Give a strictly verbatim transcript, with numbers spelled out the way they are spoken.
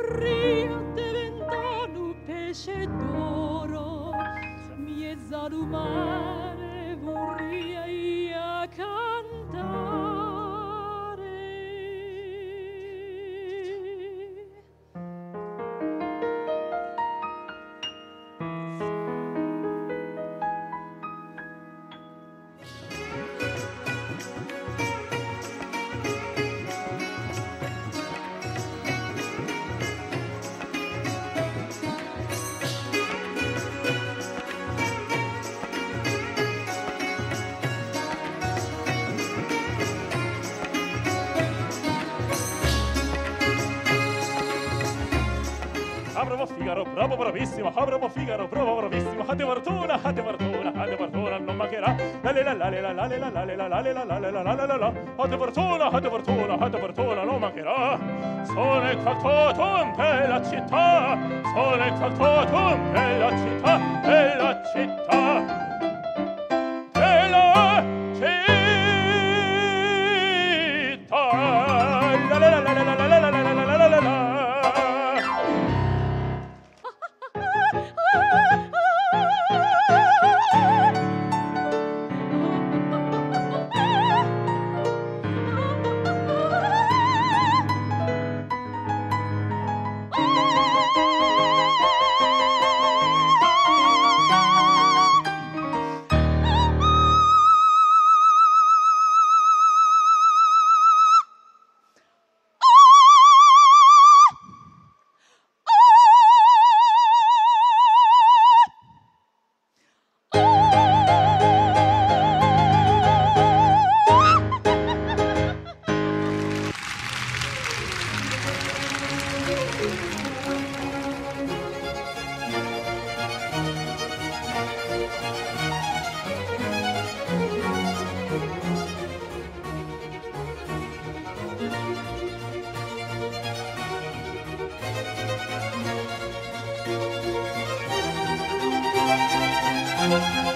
vorria diventare un pesce d'oro, miezza al mare vorria io cantare. Ah, bravo Figaro, bravo bravissimo, ah, bravo Figaro, bravo bravissimo, ah, di fortuna, ah, di fortuna, ah, di fortuna non mancherà. La la la la la la la la la la la la la la la la la la la. Ah, di fortuna, ah, di fortuna, ah, di fortuna non mancherà. Sono il factotum della città, sono il factotum della città, della città, della città. La la la la la la la la la la la la la. Thank you.